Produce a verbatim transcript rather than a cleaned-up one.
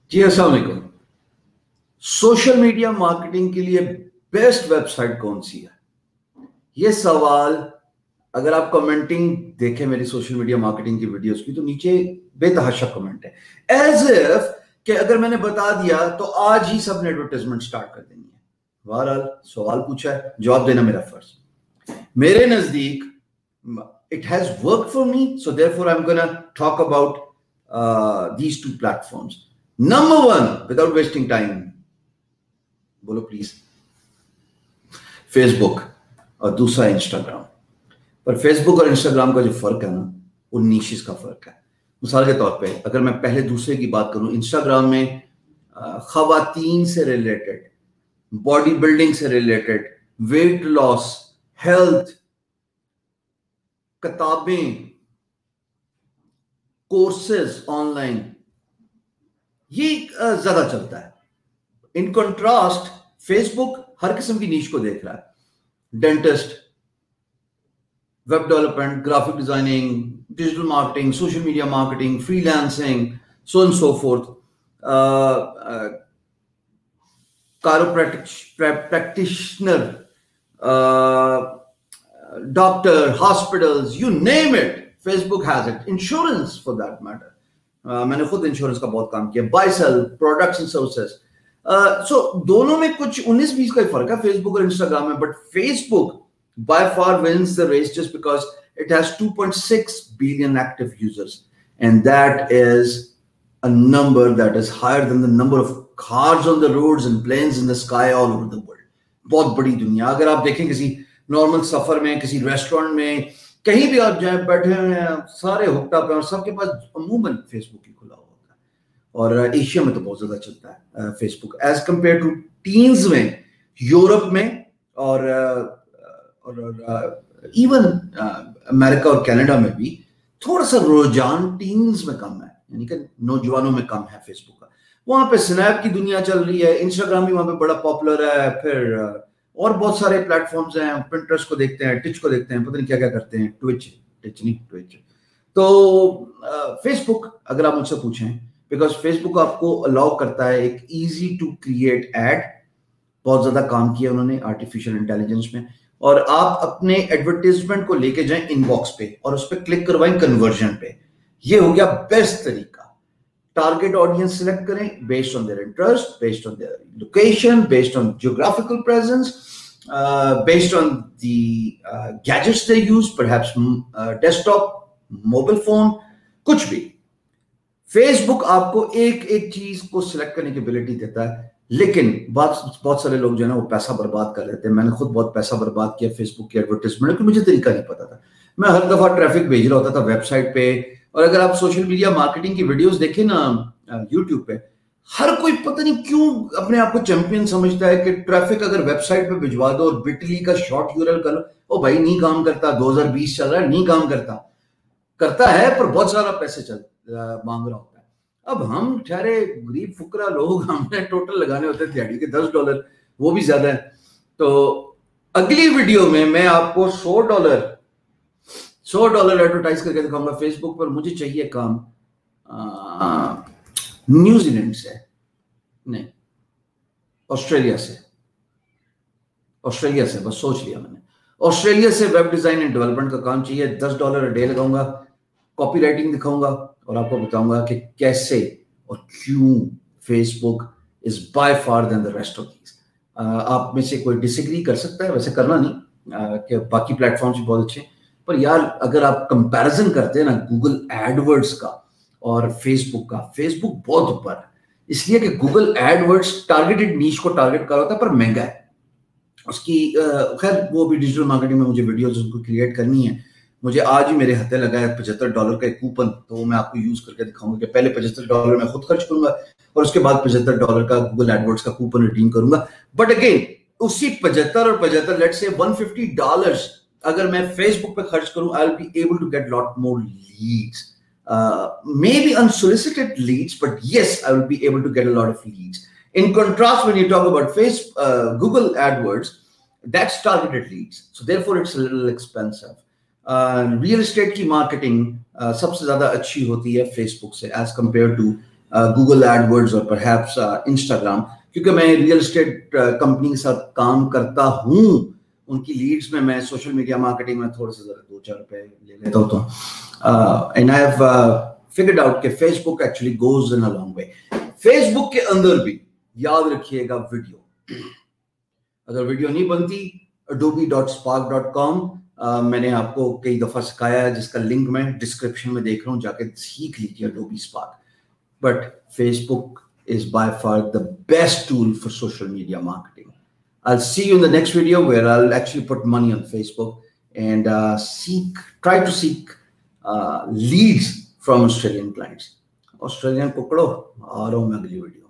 جی السلام علیکم. Social media marketing کے لیے بیسٹ ویب سائٹ کون سی ہے؟ یہ سوال اگر آپ کمنٹنگ دیکھیں میری سوشل میڈیا مارکیٹنگ کی ویڈیوز کی تو نیچے بے تحاشا کمنٹ ہے ایز اف کہ اگر میں نے بتا دیا تو آج ہی سب نے ایڈورٹائزمنٹ سٹارٹ کر دینی ہے. بہرحال سوال پوچھا ہے, جواب دینا میرا فرض. میرے نزدیک it has worked for me, so therefore I'm gonna talk about uh, these two platforms. Number one, without wasting time, بولو پلیز, فیس بک اور دوسرا انسٹاگرام. پر فیس بک اور انسٹاگرام کا جو فرق ہے نا وہ نیشز کا فرق ہے. مثال کے طور پہ اگر میں پہلے دوسرے کی بات کروں, انسٹاگرام میں خواتین سے ریلیٹڈ, باڈی بلڈنگ سے ریلیٹڈ, ویٹ لاس, ہیلتھ, کتابیں, کورسز آن لائن, یہ زیادہ چلتا ہے. ان کنٹراسٹ فیس بک ہر قسم کی نیش کو دیکھ رہا ہے. Dentist, web development, graphic designing, digital marketing, social media marketing, freelancing, so and so forth, chiro practitioner, doctor, hospitals, you name it, Facebook has it. Insurance for that matter, میں نے خود insurance کا بہت کام کیا. Buy sell, products and services. So دونوں میں کچھ انیس بیس کا ہی فرق ہے فیس بک اور انسٹاگرام میں. But Facebook by far wins the race just because it has two point six billion active users, and that is a number that is higher than the number of cars on the roads and planes in the sky all over the world. بہت بڑی دنیا. اگر آپ دیکھیں کسی normal سفر میں, کسی ریسٹورینٹ میں, کہیں بھی آپ جائیں, بیٹھے ہوئے ہیں, سارے ہوک ٹاپ ہیں اور سب کے پاس عموماً فیس بک ہی کھلا ہوتا ہے. اور ایشیا میں تو بہت زیادہ چلتا ہے Facebook as compare to teens میں, یورپ میں اور اور ایون امریکہ اور کینیڈا میں بھی تھوڑا سا رجحان ٹینز میں کم ہے, یعنی کہ نوجوانوں میں کم ہے فیس بک کا. وہاں پہ سنیپ کی دنیا چل رہی ہے, انسٹاگرام بھی وہاں پہ بڑا پاپولر ہے, پھر اور بہت سارے پلیٹ فارمز ہیں, پنٹرسٹ کو دیکھتے ہیں, ٹچ کو دیکھتے ہیں, پتہ نہیں کیا کیا کرتے ہیں, ٹوئچ ٹچ نہیں ٹوئچ. تو فیس بک اگر آپ مجھ سے پوچھیں, بیکاز فیس بک آپ کو الاؤ کرتا ہے ایک ایزی ٹو کریٹ ایڈ. بہت زیادہ کام کیا انہوں نے آرٹیفیشیل انٹیلیجنس میں, اور آپ اپنے ایڈورٹیزمنٹ کو لے کے جائیں ان باکس پہ اور اس پہ کلک کروائیں کنورژن پہ. یہ ہو گیا بیسٹ طریقہ. ٹارگیٹ آڈینس سلیکٹ کریں based on their interest, based on their location, based on geographical presence, based on the gadgets they use, perhaps desktop, mobile phone, کچھ بھی. فیس بک آپ کو ایک ایک چیز کو سلیکٹ کرنے کی ابیلٹی دیتا ہے, لیکن بہت بہت سارے لوگ جو ہے نا وہ پیسہ برباد کر لیتے ہیں. میں نے خود بہت پیسہ برباد کیا فیس بک کی ایڈورٹیزمنٹ, کیونکہ مجھے طریقہ نہیں پتا تھا. میں ہر دفعہ ٹریفک بھیج رہا ہوتا تھا ویب سائٹ پہ. اور اگر آپ سوشل میڈیا مارکیٹنگ کی ویڈیوز دیکھیں نا یوٹیوب پہ, ہر کوئی پتہ نہیں کیوں اپنے آپ کو چیمپئن سمجھتا ہے کہ ٹریفک اگر ویب سائٹ پہ بھجوا دو اور بٹلی کا شارٹ یو آر ایل کر لو, او بھائی نہیں کام کرتا, دو ہزار بیس چل رہا ہے, نہیں کام کرتا. کرتا ہے پر بہت سارا پیسے چل مانگ رہا ہوتا ہے. اب ہم ٹھہرے غریب فقرا لوگ, ہم نے ٹوٹل لگانے ہوتے دیہڑی کے دس ڈالر, وہ بھی زیادہ ہے. تو اگلی ویڈیو میں میں آپ کو سو ڈالر سو ڈالر ایڈورٹائز کر کے دکھاؤں گا فیس بک پر. مجھے چاہیے کام نیوزی لینڈ سے, نہیں آسٹریلیا سے, آسٹریلیا سے بس سوچ لیا میں نے, آسٹریلیا سے ویب ڈیزائن اینڈ ڈیولپمنٹ کا کام چاہیے. دس ڈالر ڈے لگاؤں گا, کاپی رائٹنگ دکھاؤں گا اور آپ کو بتاؤں گا کہ کیسے اور کیوں Facebook is by far then the rest of these. آپ میں سے کوئی ڈس ایگری کر سکتا ہے, ویسے کرنا نہیں کہ باقی پلیٹ فارمس بھی بہت اچھے ہیں, پر یار اگر آپ کمپیریزن کرتے ہیں نا گوگل ایڈ ورڈز کا اور فیس بک کا, فیس بک بہت اوپر ہے. اس لیے کہ Google AdWords targeted niche کو ٹارگیٹ کر ہوتا ہے پر مہنگا ہے اس کی. خیر وہ بھی ڈیجیٹل مارکیٹنگ میں مجھے ویڈیوز ان کو کریٹ کرنی ہے. مجھے آج ہی میرے ہاتھے لگا ہے پچہتر ڈالر کا ایک کوپن, تو وہ میں آپ کو یوز کر کے دکھاؤں گا کہ پہلے پچہتر ڈالر میں خود خرچ کروں گا اور اس کے بعد پچہتر ڈالر کا گوگل ایڈ ورڈز کا کوپن ریڈیم کروں گا. بٹ اگین اسی پچہتر اور پچہتر لیٹ سے ون ففٹی ڈالرز اگر میں فیس بک پہ خرچ کروں, I will be able to get lot more leads, مے بی unsolicited leads, but yes, I will be able to get a lot of leads. In contrast, when you talk about face uh, Google AdWords, that's targeted leads, so therefore it's a little expensive. Real estate کی marketing سب سے زیادہ اچھی ہوتی ہے Facebook سے as compare to Google AdWords اور perhaps Instagram, کیونکہ میں ریئل اسٹیٹ کمپنی کے ساتھ کام کرتا ہوں, ان کی لیڈس میں میں سوشل میڈیا مارکیٹنگ میں تھوڑے سے ذرا دو چار روپے لے لیتا ہوں. تو and I have figured out کہ Facebook actually goes in a long way. Facebook کے اندر بھی یاد رکھیے گا ویڈیو, اگر ویڈیو نہیں بنتی adobe dot spark dot com میں نے آپ کو کئی دفعہ سکھایا ہے, جس کا لنک میں ڈسکرپشن میں دیکھ رہا ہوں, جا کے سیکھ لیجیے Adobe Spark. But Facebook is by far the best tool for social media marketing. I'll see you in the next video where I'll actually put money on Facebook and uh, seek, try to seek uh, leads from Australian clients. Australian پکڑو, آ رہا ہوں میں اگلی video.